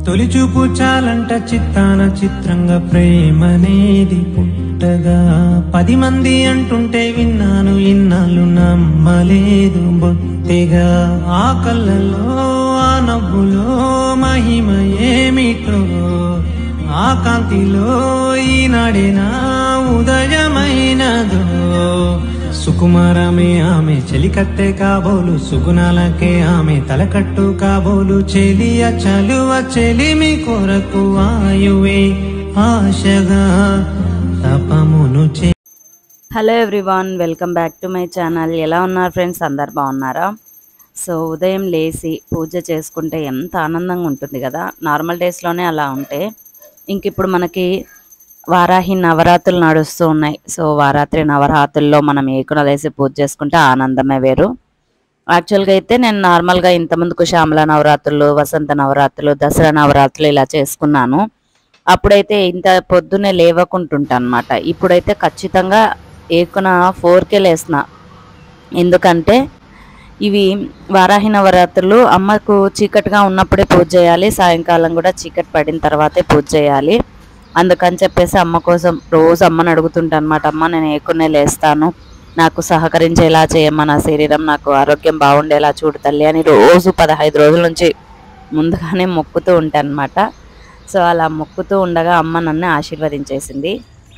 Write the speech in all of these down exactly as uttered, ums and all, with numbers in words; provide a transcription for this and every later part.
తొలి చూపు చాలంట చిత్తాన చిత్రంగా ప్రేమనేది పుట్టగా పది మంది అంటుంటే విన్నాను ఇన్నాళ్ళు నమ్మలేదు బొత్తిగా ఆ కళ్ళలో ఆ నవ్వులో మహిమ ఏమిటో ఆ కాంతిలో ఈనాడే నా ఉదయమైనదో సుకుమారమే ఆమె చెలికత్తె కాబోలు సుగుణాలకే ఆమె తలకట్టు కాబోలు చెలియ చలువ చెలిమి కొరకు ఆయువే ఆశగా తపమును చే. Hello everyone, welcome back to my channel. ఎలా ఉన్నారు ఫ్రెండ్స్? అందరు బాగున్నారా? సో ఉదయం లేచి పూజ చేసుకుంటే ఎంత ఆనందంగా ఉంటుంది కదా. నార్మల్ డేస్లోనే అలా ఉంటే ఇంక ఇప్పుడు మనకి వారాహి నవరాత్రులు నడుస్తూ ఉన్నాయి. సో వారాత్రి నవరాత్రుల్లో మనం ఏకునలేసి పూజ చేసుకుంటే ఆనందమే వేరు. యాక్చువల్గా అయితే నేను నార్మల్గా ఇంతకుముందుకు శ్యామల నవరాత్రులు, వసంత నవరాత్రులు, దసరా నవరాత్రులు ఇలా చేసుకున్నాను. అప్పుడైతే ఇంత పొద్దున్నే లేవకుంటుంటా అనమాట. ఇప్పుడైతే ఖచ్చితంగా ఏకున ఫోర్కే లేసిన. ఎందుకంటే ఇవి వారాహి నవరాత్రులు అమ్మకు చీకటిగా ఉన్నప్పుడే పూజ చేయాలి, సాయంకాలం కూడా చీకటి పడిన తర్వాతే పూజ చేయాలి. అందుకని చెప్పేసి అమ్మ కోసం రోజు అమ్మని అడుగుతుంటా అనమాట. అమ్మ నేను ఏకునే లేస్తాను, నాకు సహకరించేలా చేయమ్మ, నా శరీరం నాకు ఆరోగ్యం బాగుండేలా చూడు తల్లి అని రోజు పదహైదు రోజుల నుంచి ముందుగానే మొక్కుతూ ఉంటాను అనమాట. సో అలా మొక్కుతూ ఉండగా అమ్మ నన్ను ఆశీర్వదించేసింది.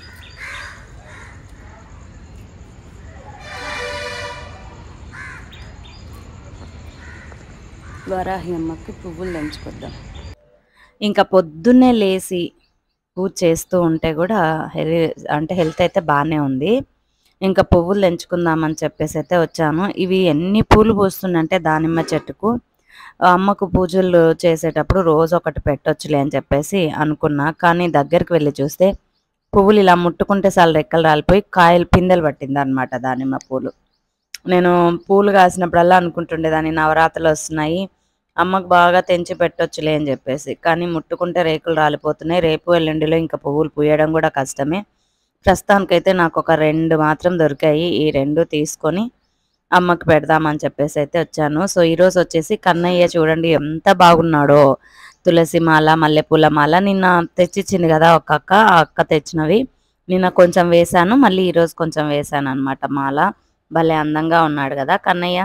వారాహి అమ్మకి పువ్వులు దంచుకొద్దాం. ఇంకా పొద్దున్నే లేచి పూజ చేస్తూ ఉంటే కూడా హెల్ అంటే హెల్త్ అయితే బాగానే ఉంది. ఇంకా పువ్వులు తెంచుకుందామని చెప్పేసి అయితే వచ్చాను. ఇవి ఎన్ని పూలు పూస్తుందంటే దానిమ్మ చెట్టుకు అమ్మకు పూజలు చేసేటప్పుడు రోజు ఒకటి పెట్టొచ్చులే అని చెప్పేసి అనుకున్నా. కానీ దగ్గరికి వెళ్ళి చూస్తే పువ్వులు ఇలా ముట్టుకుంటే చాలా రెక్కలు రాలిపోయి కాయలు పిందెలు పట్టింది అనమాట దానిమ్మ పూలు. నేను పూలు కాసినప్పుడల్లా అనుకుంటుండేదాన్ని నవరాత్రులు వస్తున్నాయి, అమ్మకు బాగా తెంచి పెట్టొచ్చులే అని చెప్పేసి. కానీ ముట్టుకుంటే రేకులు రాలిపోతున్నాయి. రేపు ఎల్లుండిలో ఇంకా పువ్వులు పూయడం కూడా కష్టమే. ప్రస్తుతానికైతే నాకు ఒక రెండు మాత్రం దొరికాయి. ఈ రెండు తీసుకొని అమ్మకి పెడదామని చెప్పేసి అయితే వచ్చాను. సో ఈరోజు వచ్చేసి కన్నయ్య చూడండి ఎంత బాగున్నాడో. తులసి మాల, మల్లెపూల మాల నిన్న తెచ్చిచ్చింది కదా ఒక అక్క, ఆ అక్క తెచ్చినవి నిన్న కొంచెం వేశాను, మళ్ళీ ఈరోజు కొంచెం వేశాను అనమాట మాల. భలే అందంగా ఉన్నాడు కదా కన్నయ్య.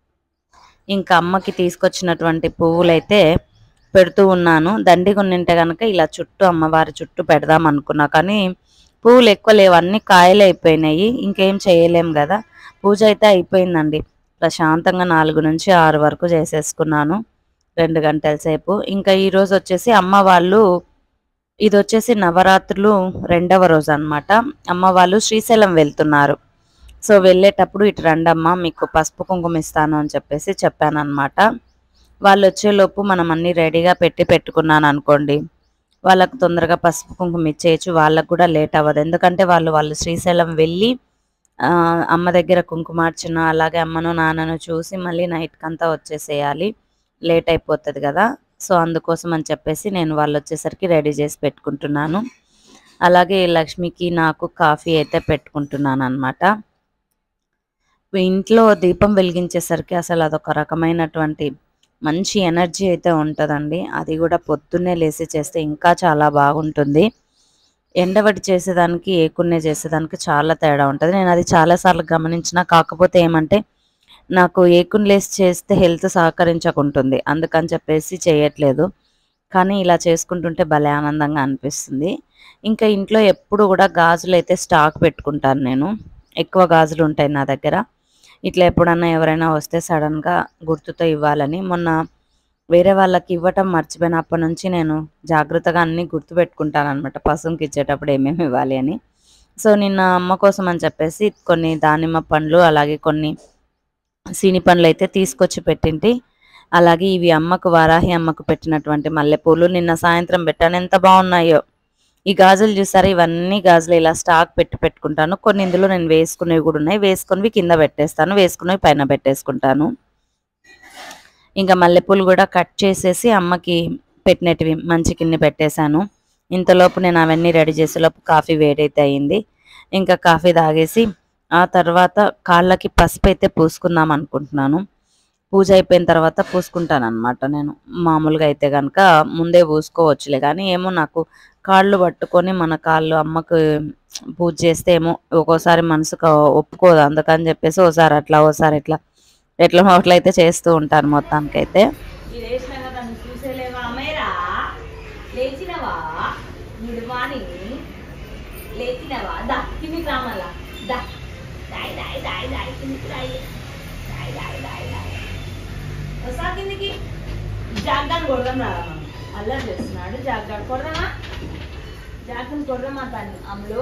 ఇంకా అమ్మకి తీసుకొచ్చినటువంటి పువ్వులైతే పెడుతూ ఉన్నాను. దండి కొన్నింటే కనుక ఇలా చుట్టూ అమ్మవారి చుట్టూ పెడదాం అనుకున్నా, కానీ పువ్వులు ఎక్కువ లేవు, అన్ని కాయలు అయిపోయినాయి. ఇంకేం చేయలేం కదా. పూజ అయితే అయిపోయిందండి. ప్రశాంతంగా నాలుగు నుంచి ఆరు వరకు చేసేసుకున్నాను, రెండు గంటల సేపు. ఇంకా ఈరోజు వచ్చేసి అమ్మ వాళ్ళు, ఇది వచ్చేసి నవరాత్రులు రెండవ రోజు అనమాట. అమ్మ వాళ్ళు శ్రీశైలం వెళ్తున్నారు. సో వెళ్ళేటప్పుడు ఇటు రండమ్మ మీకు పసుపు కుంకుమ ఇస్తాను అని చెప్పేసి చెప్పాను అనమాట. వాళ్ళు వచ్చేలోపు మనం అన్నీ రెడీగా పెట్టి పెట్టుకున్నాను అనుకోండి, వాళ్ళకు తొందరగా పసుపు కుంకుమ ఇచ్చేయచ్చు, వాళ్ళకు కూడా లేట్ అవ్వదు. ఎందుకంటే వాళ్ళు వాళ్ళు శ్రీశైలం వెళ్ళి అమ్మ దగ్గర కుంకుమార్చన అలాగే అమ్మను నాన్నను చూసి మళ్ళీ నైట్కి అంతా వచ్చేసేయాలి, లేట్ అయిపోతుంది కదా. సో అందుకోసం అని చెప్పేసి నేను వాళ్ళు వచ్చేసరికి రెడీ చేసి పెట్టుకుంటున్నాను. అలాగే లక్ష్మికి నాకు కాఫీ అయితే పెట్టుకుంటున్నాను అనమాట. ఇంట్లో దీపం వెలిగించేసరికి అసలు అదొక రకమైనటువంటి మంచి ఎనర్జీ అయితే ఉంటుందండి. అది కూడా పొద్దున్నే లేచి చేస్తే ఇంకా చాలా బాగుంటుంది. ఎండబడి చేసేదానికి ఏకున్నే చేసేదానికి చాలా తేడా ఉంటుంది. నేను అది చాలాసార్లు గమనించిన. కాకపోతే ఏమంటే నాకు ఏకున్ లేసి చేస్తే హెల్త్ సహకరించకుంటుంది, అందుకని చెప్పేసి చేయట్లేదు. కానీ ఇలా చేసుకుంటుంటే భలే ఆనందంగా అనిపిస్తుంది. ఇంకా ఇంట్లో ఎప్పుడు కూడా గాజులు అయితే స్టాక్ పెట్టుకుంటాను నేను. ఎక్కువ గాజులు ఉంటాయి నా దగ్గర. ఇట్లా ఎప్పుడన్నా ఎవరైనా వస్తే సడన్గా గుర్తుతో ఇవ్వాలని. మొన్న వేరే వాళ్ళకి ఇవ్వటం మర్చిపోయినప్పటి నుంచి నేను జాగ్రత్తగా అన్నీ గుర్తుపెట్టుకుంటాను అనమాట, పసుపుకి ఇచ్చేటప్పుడు ఏమేమి ఇవ్వాలి అని. సో నిన్న అమ్మ కోసం అని చెప్పేసి కొన్ని దానిమ్మ పండ్లు అలాగే కొన్ని సీని పండ్లు అయితే తీసుకొచ్చి పెట్టింటి. అలాగే ఇవి అమ్మకు, వారాహి అమ్మకు పెట్టినటువంటి మల్లెపూలు నిన్న సాయంత్రం పెట్టాను, ఎంత బాగున్నాయో. ఈ గాజులు చూసారా, ఇవన్నీ గాజులు ఇలా స్టాక్ పెట్టి పెట్టుకుంటాను. కొన్ని ఇందులో నేను వేసుకునేవి కూడా ఉన్నాయి, వేసుకునేవి కింద పెట్టేస్తాను, వేసుకునేవి పైన పెట్టేసుకుంటాను. ఇంకా మల్లెపూలు కూడా కట్ చేసేసి అమ్మకి పెట్టినటివి మంచి కింద పెట్టేశాను. ఇంతలోపు నేను అవన్నీ రెడీ చేసేలోపు కాఫీ వేడైతే అయింది. ఇంకా కాఫీ తాగేసి ఆ తర్వాత కాళ్ళకి పసుపు అయితే పూసుకుందాం అనుకుంటున్నాను. పూజ అయిపోయిన తర్వాత పూసుకుంటాను అనమాట నేను. మామూలుగా అయితే కనుక ముందే పూసుకోవచ్చులే, కానీ ఏమో నాకు కాళ్ళు పట్టుకొని మన కాళ్ళు అమ్మకు పూజ చేస్తే ఏమో ఒక్కోసారి మనసుకు ఒప్పుకోదు, అందుకని చెప్పేసి ఓసారి అట్లా ఓసారి ఇట్లా ఎట్లా అట్లయితే చేస్తూ ఉంటాను మొత్తానికైతే. జాగ్గాను కొడదాం రాదా మనం, అల్లరి చేస్తున్నాడు. జాగ్గాడు కొడదామా, జాగ్గాను కొడదామా తను అమ్ములు.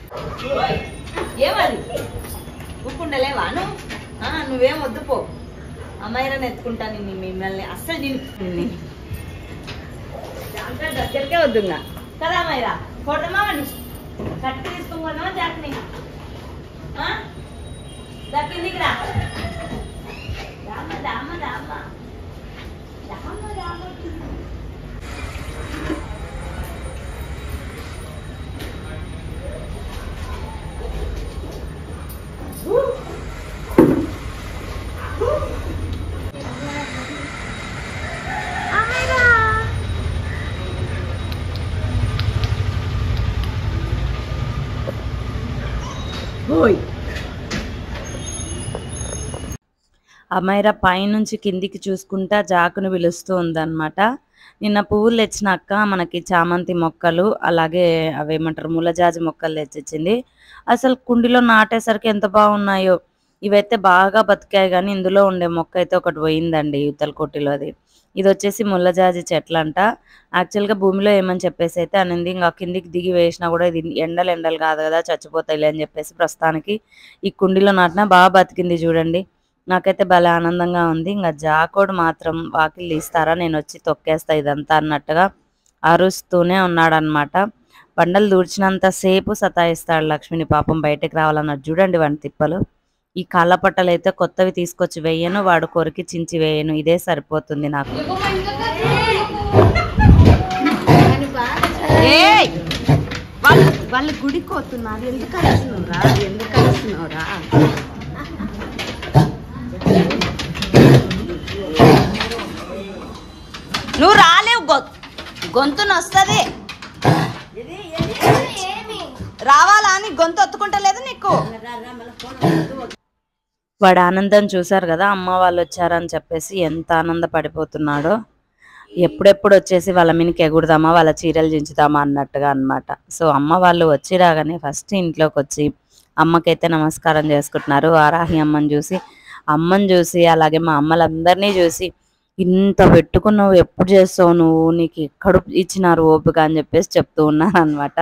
ఏమది ఊకుండలేవా నువ్వు? నువ్వేం వద్దు పో, అమ్మాయిని ఎత్తుకుంటా నిన్ను, మిమ్మల్ని అస్సలు నిన్ను జాగ్రత్త దగ్గరికే వద్దుగా కదా అమ్మాయిరా. కొడదామా అని కట్టి తీసుకొని కొడదామా జాగ్ని దక్కిందికి రా. రామ రామ రామ రామ రామ. అమ్మాయిరా పైనుంచి కిందికి చూసుకుంటా జాకును పిలుస్తూ ఉందన్నమాట. నిన్న పువ్వులు తెచ్చినాక మనకి చామంతి మొక్కలు అలాగే అవేమంటారు ముల్లజాజి మొక్కలు తెచ్చిచ్చింది. అసలు కుండీలో నాటేసరికి ఎంత బాగున్నాయో. ఇవైతే బాగా బతికాయి, కానీ ఇందులో ఉండే మొక్క అయితే ఒకటి పోయిందండి యువతల కొట్టిలోది. ఇది వచ్చేసి ముల్లజాజి చెట్లు అంట. యాక్చువల్గా భూమిలో ఏమని చెప్పేసి అయితే అనింది, ఇంకా కిందికి దిగి వేసినా కూడా ఇది ఎండలు ఎండలు కాదు కదా చచ్చిపోతాయిలే అని చెప్పేసి ప్రస్తుతానికి ఈ కుండీలో నాటినా బాగా బతికింది చూడండి. నాకైతే భలే ఆనందంగా ఉంది. ఇంకా జాకోడు మాత్రం వాకిలు తీస్తారా నేను వచ్చి తొక్కేస్తా ఇదంతా అన్నట్టుగా అరుస్తూనే ఉన్నాడనమాట. బండలు దూడ్చినంతసేపు సతాయిస్తాడు లక్ష్మిని, పాపం బయటకు రావాలన్నట్టు. చూడండి వాడి తిప్పలు. ఈ కాళ్ళ పట్టలు అయితే కొత్తవి తీసుకొచ్చి వేయను, వాడు కొరికి చించి వేయను, ఇదే సరిపోతుంది నాకు. వాళ్ళు వాళ్ళు గుడికి పోతున్నారు, ఎందుకు అరుస్తున్నావురా, ఎందుకు అరుస్తున్నావురా? నువ్వు రాలేవు, గొంతు నొస్తుంది. రావాలా అని గొంతు ఒత్తుకుంటలేదు నీకు. వాడు ఆనందం చూసారు కదా, అమ్మ వాళ్ళు వచ్చారని చెప్పేసి ఎంత ఆనందపడిపోతున్నాడో. ఎప్పుడెప్పుడు వచ్చేసి వాళ్ళ మీదకి ఎగురుదామా, వాళ్ళ చీరలు దించుదామా అన్నట్టుగా అనమాట. సో అమ్మ వాళ్ళు వచ్చి రాగానే ఫస్ట్ ఇంట్లోకి వచ్చి అమ్మకైతే నమస్కారం చేసుకుంటున్నారు. వారాహి అమ్మని చూసి అమ్మని చూసి అలాగే మా అమ్మలందరినీ చూసి, ఇంత పెట్టుకున్నావు ఎప్పుడు చేస్తావు నువ్వు, నీకు ఎక్కడ ఇచ్చినారు ఓపిక అని చెప్పేసి చెప్తూ ఉన్నారు అనమాట.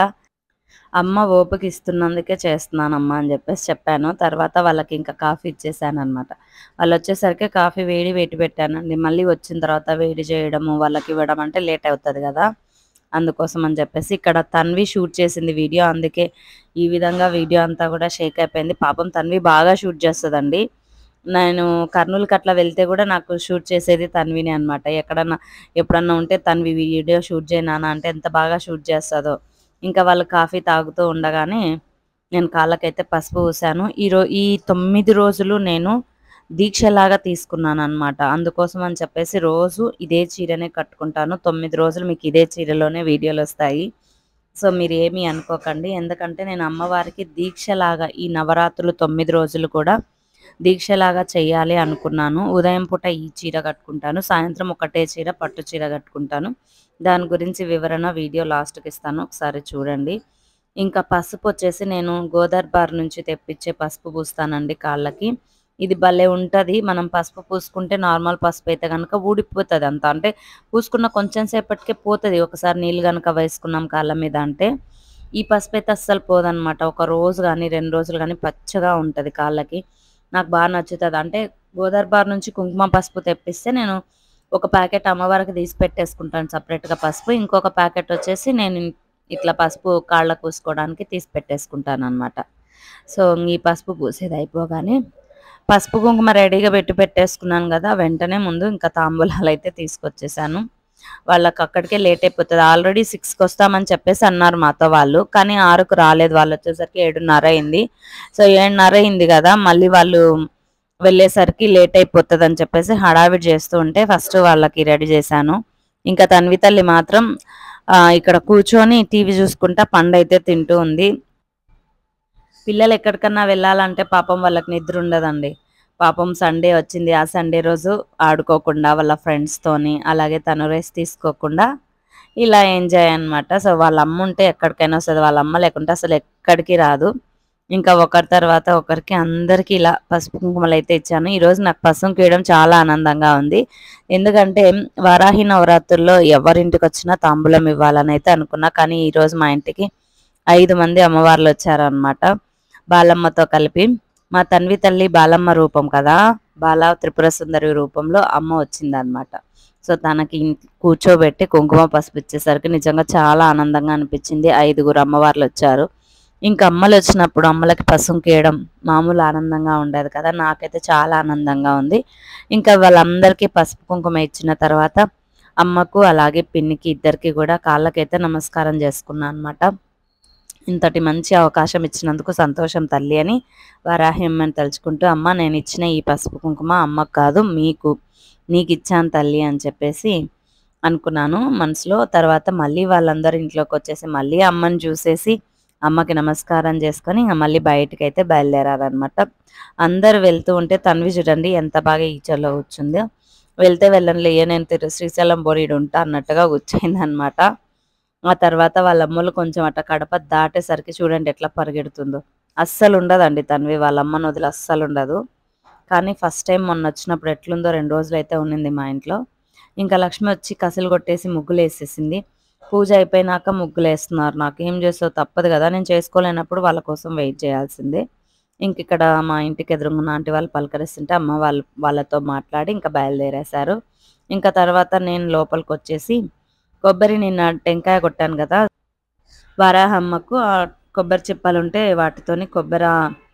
అమ్మ ఓపిక ఇస్తున్నందుకే చేస్తున్నానమ్మా అని చెప్పేసి చెప్పాను. తర్వాత వాళ్ళకి ఇంకా కాఫీ ఇచ్చేసాను అనమాట. వాళ్ళు వచ్చేసరికి కాఫీ వేడి వేటి పెట్టానండి. మళ్ళీ వచ్చిన తర్వాత వేడి చేయడము వాళ్ళకి ఇవ్వడం అంటే లేట్ అవుతుంది కదా, అందుకోసం అని చెప్పేసి ఇక్కడ తన్వి షూట్ చేసింది వీడియో, అందుకే ఈ విధంగా వీడియో అంతా కూడా షేక్ అయిపోయింది. పాపం తన్వి బాగా షూట్ చేస్తుందండి. నేను కర్నూలుకి అట్లా వెళ్తే కూడా నాకు షూట్ చేసేది తన్విని అనమాట. ఎక్కడన్నా ఎప్పుడన్నా ఉంటే తన్వి వీడియో షూట్ చేయనా అంటే ఎంత బాగా షూట్ చేస్తుందో. ఇంకా వాళ్ళు కాఫీ తాగుతూ ఉండగానే నేను కాళ్ళకైతే పసుపు పూసాను. ఈరో ఈ తొమ్మిది రోజులు నేను దీక్షలాగా తీసుకున్నాను అనమాట. అందుకోసం అని చెప్పేసి రోజు ఇదే చీరనే కట్టుకుంటాను. తొమ్మిది రోజులు మీకు ఇదే చీరలోనే వీడియోలు వస్తాయి. సో మీరు ఏమీ అనుకోకండి, ఎందుకంటే నేను అమ్మవారికి దీక్షలాగా ఈ నవరాత్రులు తొమ్మిది రోజులు కూడా దీక్షలాగా చేయాలి అనుకున్నాను. ఉదయం పూట ఈ చీర కట్టుకుంటాను, సాయంత్రం ఒకటే చీర పట్టు చీర కట్టుకుంటాను. దాని గురించి వివరణ వీడియో లాస్ట్కి ఇస్తాను, ఒకసారి చూడండి. ఇంకా పసుపు వచ్చేసి నేను గోదర్బార్ నుంచి తెప్పించే పసుపు పూస్తానండి కాళ్ళకి. ఇది భలే ఉంటుంది. మనం పసుపు పూసుకుంటే నార్మల్ పసుపు అయితే కనుక ఊడిపోతుంది అంతా, అంటే పూసుకున్న కొంచెం సేపటికే పోతుంది ఒకసారి నీళ్ళు కనుక వేసుకున్నాం కాళ్ళ మీద అంటే. ఈ పసుపు అయితే అస్సలు పోదనమాట. ఒక రోజు కానీ రెండు రోజులు కానీ పచ్చగా ఉంటుంది కాళ్ళకి. నాకు బాగా నచ్చుతుంది. అంటే గోదర్బార్ నుంచి కుంకుమ పసుపు తెప్పిస్తే నేను ఒక ప్యాకెట్ అమ్మవారికి తీసి పెట్టేసుకుంటాను సపరేట్గా పసుపు, ఇంకొక ప్యాకెట్ వచ్చేసి నేను ఇట్లా పసుపు కాళ్ళకు పూసుకోవడానికి తీసి పెట్టేసుకుంటాను అనమాట. సో ఈ పసుపు పూసేది అయిపోగానే పసుపు కుంకుమ రెడీగా పెట్టి పెట్టేసుకున్నాను కదా, వెంటనే ముందు ఇంకా తాంబూలాలు అయితే తీసుకొచ్చేసాను. వాళ్ళకి అక్కడికే లేట్ అయిపోతుంది. ఆల్రెడీ సిక్స్కి వస్తామని చెప్పేసి అన్నారు మాతో వాళ్ళు, కానీ ఆరుకు రాలేదు. వాళ్ళు వచ్చేసరికి ఏడున్నర అయింది. సో ఏడున్నర అయింది కదా, మళ్ళీ వాళ్ళు వెళ్ళేసరికి లేట్ అయిపోతుంది అని చెప్పేసి హడావిడి చేస్తూ ఉంటే ఫస్ట్ వాళ్ళకి రెడీ చేశాను. ఇంకా తన్వి తల్లి మాత్రం ఇక్కడ కూర్చొని టీవీ చూసుకుంటా పండు అయితే తింటూ ఉంది. పిల్లలు ఎక్కడికన్నా వెళ్ళాలంటే పాపం వాళ్ళకి నిద్ర ఉండదండి. పాపం సండే వచ్చింది, ఆ సండే రోజు ఆడుకోకుండా వాళ్ళ ఫ్రెండ్స్తోని అలాగే తను రెస్ట్ తీసుకోకుండా ఇలా ఎంజాయ్ అనమాట. సో వాళ్ళ అమ్మ ఉంటే ఎక్కడికైనా వస్తుంది, వాళ్ళ అమ్మ లేకుంటే అసలు ఎక్కడికి రాదు. ఇంకా ఒకరి తర్వాత ఒకరికి అందరికీ ఇలా పసుపు కుంకుమలు అయితే ఇచ్చాను. ఈరోజు నాకు పసుపు వేయడం చాలా ఆనందంగా ఉంది. ఎందుకంటే వారాహి నవరాత్రుల్లో ఎవరింటికి వచ్చినా తాంబూలం ఇవ్వాలని అయితే అనుకున్నా. కానీ ఈరోజు మా ఇంటికి ఐదు మంది అమ్మవార్లు వచ్చారనమాట, బాలమ్మతో కలిపి. మా తన్వి తల్లి బాలమ్మ రూపం కదా, బాల త్రిపుర సుందరి రూపంలో అమ్మ వచ్చిందనమాట. సో తనకి కూర్చోబెట్టి కుంకుమ పసుపు ఇచ్చేసరికి నిజంగా చాలా ఆనందంగా అనిపించింది. ఐదుగురు అమ్మవార్లు వచ్చారు. ఇంకా అమ్మలు వచ్చినప్పుడు అమ్మలకి పసుపు కేయడం మామూలు ఆనందంగా ఉండదు కదా, నాకైతే చాలా ఆనందంగా ఉంది. ఇంకా వాళ్ళందరికీ పసుపు కుంకుమ ఇచ్చిన తర్వాత అమ్మకు అలాగే పిన్నికి ఇద్దరికి కూడా కాళ్ళకైతే నమస్కారం చేసుకున్నాను అనమాట. ఇంతటి మంచి అవకాశం ఇచ్చినందుకు సంతోషం తల్లి అని వారాహి అమ్మని తలుచుకుంటూ, అమ్మ నేను ఇచ్చిన ఈ పసుపు కుంకుమ అమ్మకు కాదు మీకు నీకు ఇచ్చాను తల్లి అని చెప్పేసి అనుకున్నాను మనసులో. తర్వాత మళ్ళీ వాళ్ళందరూ ఇంట్లోకి వచ్చేసి మళ్ళీ అమ్మని చూసేసి అమ్మకి నమస్కారం చేసుకొని ఇంకా మళ్ళీ బయటకు అయితే బయలుదేరారనమాట. అందరు వెళ్తూ ఉంటే తన్వి చూడండి ఎంత బాగా ఈచర్లో కూర్చుందో. వెళ్తే వెళ్ళండి నేను తిరు శ్రీశైలం బోరీడు ఉంటా అన్నట్టుగా కూర్చోయింది అనమాట. ఆ తర్వాత వాళ్ళ అమ్మలు కొంచెం అట్ట కడప దాటేసరికి చూడండి ఎట్లా పరిగెడుతుందో. అస్సలు ఉండదండి తన్వి వాళ్ళ అమ్మను వదిలి, అస్సలు ఉండదు. కానీ ఫస్ట్ టైం మొన్న వచ్చినప్పుడు ఎట్లుందో రెండు రోజులు అయితే ఉండింది మా ఇంట్లో. ఇంకా లక్ష్మి వచ్చి కసులు కొట్టేసి ముగ్గులు వేసేసింది. పూజ అయిపోయినాక ముగ్గులు వేస్తున్నారు. నాకు ఏం చేస్తావు తప్పదు కదా, నేను చేసుకోలేనప్పుడు వాళ్ళ కోసం వెయిట్ చేయాల్సిందే. ఇంక ఇక్కడ మా ఇంటికి ఎదురున్న ఆంటీ వాళ్ళు పలకరిస్తుంటే అమ్మ వాళ్ళు వాళ్ళతో మాట్లాడి ఇంకా బయలుదేరేశారు. ఇంకా తర్వాత నేను లోపలికి వచ్చేసి కొబ్బరి నిన్న టెంకాయ కొట్టాను కదా వారాహమ్మకు, ఆ కొబ్బరి చిప్పలు ఉంటే వాటితోని కొబ్బరి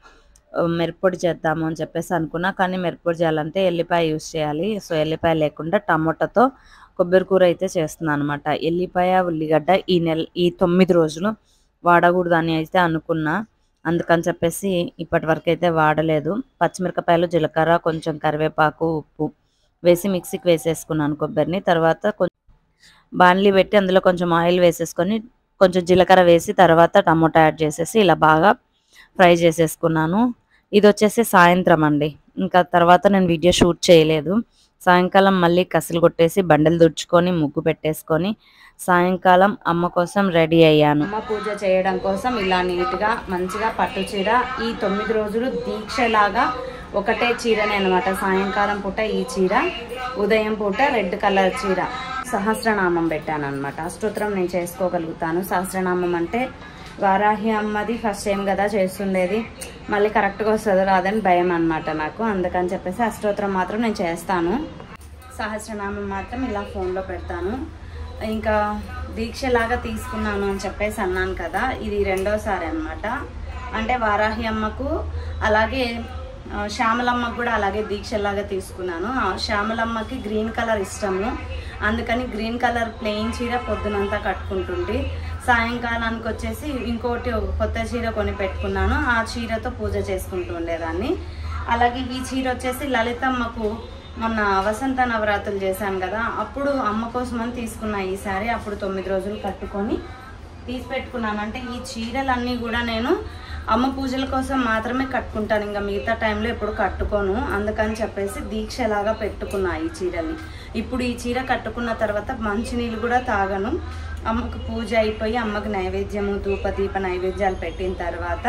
మిరప్పొడి చేద్దాము అని చెప్పేసి అనుకున్నా. కానీ మిరప్పొడి చేయాలంటే ఎల్లిపాయ యూస్ చేయాలి. సో ఎల్లిపాయ లేకుండా టమోటాతో కొబ్బరి కూర అయితే చేస్తున్నాను అనమాట. ఎల్లిపాయ ఉల్లిగడ్డ ఈ నెల ఈ తొమ్మిది రోజులు వాడకూడదు అని అయితే అనుకున్నా, అందుకని చెప్పేసి ఇప్పటి వరకు అయితే వాడలేదు. పచ్చిమిరపకాయలు, జీలకర్ర, కొంచెం కరివేపాకు, ఉప్పు వేసి మిక్సీకి వేసేసుకున్నాను కొబ్బరిని. తర్వాత కొంచెం బాణలి పెట్టి అందులో కొంచెం ఆయిల్ వేసేసుకొని కొంచెం జీలకర్ర వేసి తర్వాత టమోటా యాడ్ చేసేసి ఇలా బాగా ఫ్రై చేసేసుకున్నాను. ఇది వచ్చేసి సాయంత్రం అండి. ఇంకా తర్వాత నేను వీడియో షూట్ చేయలేదు. సాయంకాలం మళ్ళీ కసులు కొట్టేసి బండలు దుడుచుకొని ముగ్గు పెట్టేసుకొని సాయంకాలం అమ్మ కోసం రెడీ అయ్యాను. అమ్మ పూజ చేయడం కోసం ఇలా నీట్గా మంచిగా పట్టు చీర, ఈ తొమ్మిది రోజులు దీక్షలాగా ఒకటే చీరనే అనమాట. సాయంకాలం పూట ఈ చీర, ఉదయం పూట రెడ్ కలర్ చీర. సహస్రనామం పెట్టాను అనమాట. అష్టోత్తరం నేను చేసుకోగలుగుతాను. సహస్రనామం అంటే వారాహి అమ్మది ఫస్ట్ టైం కదా చేస్తుండేది, మళ్ళీ కరెక్ట్గా వస్తుందో రాదని భయం అనమాట నాకు. అందుకని చెప్పేసి అష్టోత్తరం మాత్రం నేను చేస్తాను. సహస్రనామం మాత్రం ఇలా ఫోన్లో పెడతాను. ఇంకా దీక్షలాగా తీసుకున్నాను అని చెప్పేసి అన్నాను కదా, ఇది రెండోసారి అనమాట. అంటే వారాహి అమ్మకు అలాగే శ్యామలమ్మకు కూడా అలాగే దీక్షలాగా తీసుకున్నాను. శ్యామలమ్మకి గ్రీన్ కలర్ ఇష్టము, అందుకని గ్రీన్ కలర్ ప్లెయిన్ చీర పొద్దునంతా కట్టుకుంటుంటే సాయంకాలానికి వచ్చేసి ఇంకోటి కొత్త చీర కొని పెట్టుకున్నాను. ఆ చీరతో పూజ చేసుకుంటూ ఉండేదాన్ని. అలాగే ఈ చీర వచ్చేసి లలితమ్మకు మొన్న వసంత నవరాత్రులు చేశాను కదా, అప్పుడు అమ్మ కోసమని తీసుకున్నా ఈసారి. అప్పుడు తొమ్మిది రోజులు కట్టుకొని తీసి పెట్టుకున్నాను. అంటే ఈ చీరలన్నీ కూడా నేను అమ్మ పూజల కోసం మాత్రమే కట్టుకుంటాను, ఇంకా మిగతా టైంలో ఎప్పుడు కట్టుకోను. అందుకని చెప్పేసి దీక్షలాగా పెట్టుకున్నా ఈ చీరని. ఇప్పుడు ఈ చీర కట్టుకున్న తర్వాత మంచినీళ్ళు కూడా తాగను. అమ్మకు పూజ అయిపోయి అమ్మకి నైవేద్యము ధూప దీప నైవేద్యాలు పెట్టిన తర్వాత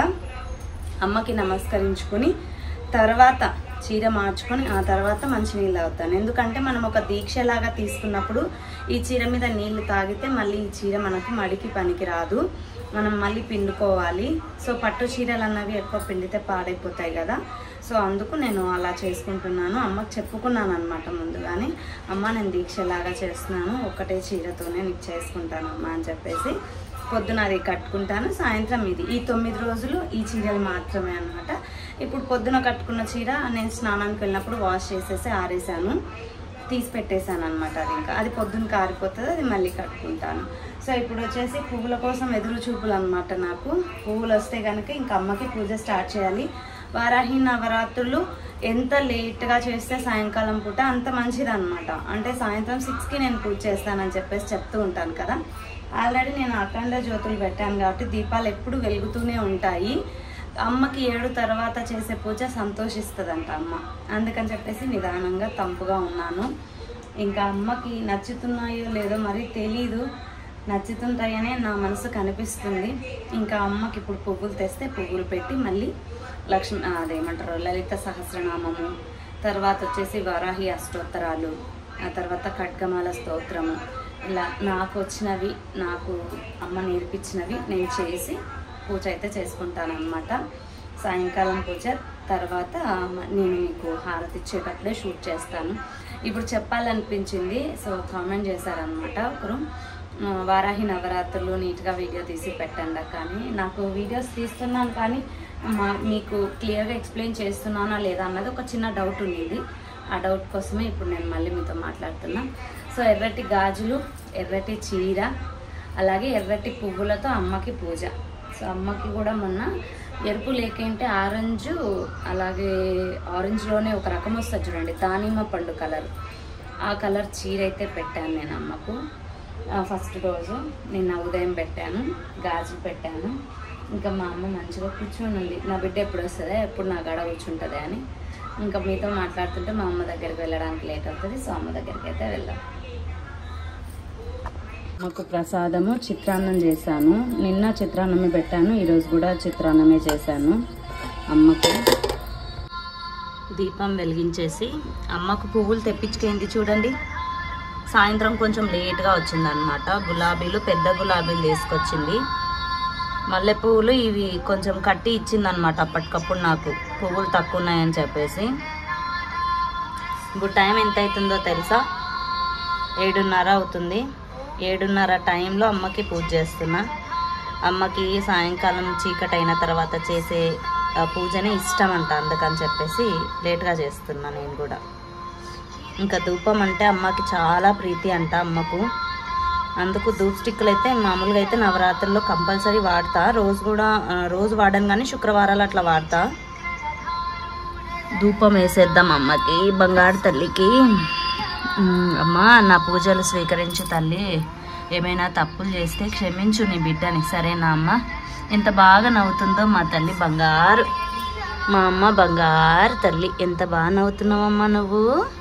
అమ్మకి నమస్కరించుకొని తర్వాత చీర మార్చుకొని ఆ తర్వాత మంచినీళ్ళు తాగుతాను. ఎందుకంటే మనం ఒక దీక్షలాగా తీసుకున్నప్పుడు ఈ చీర మీద నీళ్లు తాగితే మళ్ళీ ఈ చీర మనకు మడికి పనికి రాదు, మనం మళ్ళీ పిండుకోవాలి. సో పట్టు చీరలు అన్నవి ఎక్కువ పిండితే పాడైపోతాయి కదా, సో అందుకు నేను అలా చేసుకుంటున్నాను. అమ్మకు చెప్పుకున్నాను అనమాట ముందుగానే, అమ్మ నేను దీక్షలాగా చేస్తున్నాను, ఒక్కటే చీరతోనే నీకు చేసుకుంటాను అమ్మ అని చెప్పేసి. పొద్దున అది కట్టుకుంటాను, సాయంత్రం ఇది. ఈ తొమ్మిది రోజులు ఈ చీరలు మాత్రమే అనమాట. ఇప్పుడు పొద్దున కట్టుకున్న చీర నేను స్నానానికి వెళ్ళినప్పుడు వాష్ చేసేసి ఆరేసాను, తీసి పెట్టేశాను అనమాట. అది ఇంకా అది పొద్దున్న కారిపోతుంది, అది మళ్ళీ కట్టుకుంటాను. సో ఇప్పుడు వచ్చేసి పువ్వుల కోసం ఎదురు చూపులు అనమాట నాకు. పువ్వులు వస్తే కనుక ఇంకా అమ్మకి పూజ స్టార్ట్ చేయాలి. వారాహి నవరాత్రులు ఎంత లేట్గా చేస్తే సాయంకాలం పూట అంత మంచిది అనమాట. అంటే సాయంత్రం సిక్స్కి నేను పూజ చేస్తానని చెప్పేసి చెప్తూ ఉంటాను కదా. ఆల్రెడీ నేను అఖండ జ్యోతులు పెట్టాను కాబట్టి దీపాలు ఎప్పుడు వెలుగుతూనే ఉంటాయి. అమ్మకి ఏడు తర్వాత చేసే పూజ సంతోషిస్తుందంట అమ్మ. అందుకని చెప్పేసి నిదానంగా తంపుగా ఉన్నాను. ఇంకా అమ్మకి నచ్చుతున్నాయో లేదో మరి తెలీదు, నచ్చుతుంటాయనే నా మనసు కనిపిస్తుంది. ఇంకా అమ్మకి ఇప్పుడు పువ్వులు తెస్తే పువ్వులు పెట్టి మళ్ళీ లక్ష్మి అదేమంటారు లలిత సహస్రనామము, తర్వాత వచ్చేసి వారాహి అష్టోత్తరాలు, ఆ తర్వాత ఖడ్గమాల స్తోత్రము, ఇలా నాకు వచ్చినవి నాకు అమ్మ నేర్పించినవి నేను చేసి పూజ అయితే చేసుకుంటాను అనమాట. సాయంకాలం పూజ తర్వాత నేను మీకు హారతి ఇచ్చేటప్పుడే షూట్ చేస్తాను. ఇప్పుడు చెప్పాలనిపించింది, సో కామెంట్ చేశారనమాట ఒకరు, వారాహి నవరాత్రులు నీట్గా వీడియో తీసి పెట్టండి కానీ నాకు వీడియోస్ తీస్తున్నాను కానీ మా మీకు క్లియర్గా ఎక్స్ప్లెయిన్ చేస్తున్నానా లేదా అన్నది ఒక చిన్న డౌట్ ఉండేది. ఆ డౌట్ కోసమే ఇప్పుడు నేను మళ్ళీ మీతో మాట్లాడుతున్నా. సో ఎర్రటి గాజులు, ఎర్రటి చీర, అలాగే ఎర్రటి పువ్వులతో అమ్మకి పూజ. సో అమ్మకి కూడా మొన్న ఎరుపు లేకంటే ఆరెంజ్, అలాగే ఆరెంజ్లోనే ఒక రకం వస్తుంది చూడండి, దానిమ్మ పండు కలర్, ఆ కలర్ చీర అయితే పెట్టాను నేను అమ్మకు. ఫస్ట్ రోజు నిన్న ఉదయం పెట్టాను, గాజులు పెట్టాను. ఇంకా మా అమ్మ మంచిగా కూర్చొని ఉంది, నా బిడ్డ ఎప్పుడు వస్తుందా ఎప్పుడు నా గడ కూర్చుంటుంది అని. ఇంకా మీతో మాట్లాడుతుంటే మా అమ్మ దగ్గరికి వెళ్ళడానికి లేట్ అవుతుంది. సో అమ్మ దగ్గరికి అయితే వెళ్దాం. మాకు ప్రసాదము చిత్రాన్నం చేశాను. నిన్న చిత్రాన్నమే పెట్టాను, ఈరోజు కూడా చిత్రాన్నమే చేశాను అమ్మకు. దీపం వెలిగించేసి అమ్మకు పువ్వులు తెప్పించుకేంది చూడండి. సాయంత్రం కొంచెం లేట్గా వచ్చిందనమాట. గులాబీలు, పెద్ద గులాబీలు తీసుకొచ్చింది. మల్లె పువ్వులు ఇవి కొంచెం కట్టి ఇచ్చిందనమాట అప్పటికప్పుడు, నాకు పువ్వులు తక్కువ ఉన్నాయని చెప్పేసి. ఇప్పుడు టైం ఎంత అవుతుందో తెలుసా? ఏడున్నర అవుతుంది. ఏడున్నర టైంలో అమ్మకి పూజ చేస్తున్నా. అమ్మకి సాయంకాలం చీకటి అయిన తర్వాత చేసే పూజనే ఇష్టం అంట, అందుకని చెప్పేసి లేట్గా చేస్తున్నా నేను కూడా. ఇంకా ధూపం అంటే అమ్మకి చాలా ప్రీతి అంట అమ్మకు. అందుకు ధూప్ స్టిక్కులు అయితే మామూలుగా అయితే నవరాత్రుల్లో కంపల్సరీ వాడతా. రోజు కూడా రోజు వాడను కానీ శుక్రవారాలు అట్లా వాడతా. ధూపం వేసేద్దాం అమ్మకి, బంగారు తల్లికి. అమ్మ నా పూజలు స్వీకరించు తల్లి, ఏమైనా తప్పులు చేస్తే క్షమించు నీ బిడ్డని, సరేనా అమ్మ? ఎంత బాగా నవ్వుతుందో మా తల్లి బంగారు, మా అమ్మ బంగారు తల్లి. ఎంత బాగా నవ్వుతున్నావమ్మా నువ్వు.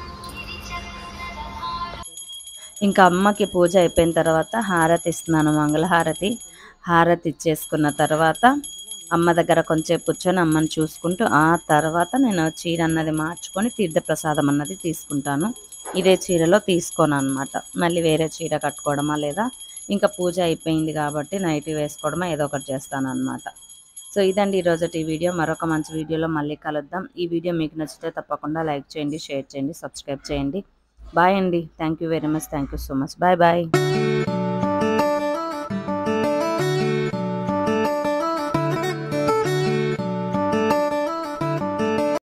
ఇంకా అమ్మకి పూజ అయిపోయిన తర్వాత హారతి ఇస్తున్నాను, మంగళహారతి. హారతి ఇచ్చేసుకున్న తర్వాత అమ్మ దగ్గర కొంచెం కూర్చొని అమ్మని చూసుకుంటూ ఆ తర్వాత నేను చీర అన్నది మార్చుకొని తీర్థప్రసాదం అన్నది తీసుకుంటాను. ఇదే చీరలో తీసుకోను అనమాట, మళ్ళీ వేరే చీర కట్టుకోవడమా లేదా ఇంకా పూజ అయిపోయింది కాబట్టి నైటీ వేసుకోవడమా ఏదో ఒకటి చేస్తాను అనమాట. సో ఇదండి ఈరోజు ఈ వీడియో. మరొక మంచి వీడియోలో మళ్ళీ కలుద్దాం. ఈ వీడియో మీకు నచ్చితే తప్పకుండా లైక్ చేయండి, షేర్ చేయండి, సబ్స్క్రైబ్ చేయండి. బాయ్ అండి. Thank you very much. Thank you so much. Bye bye.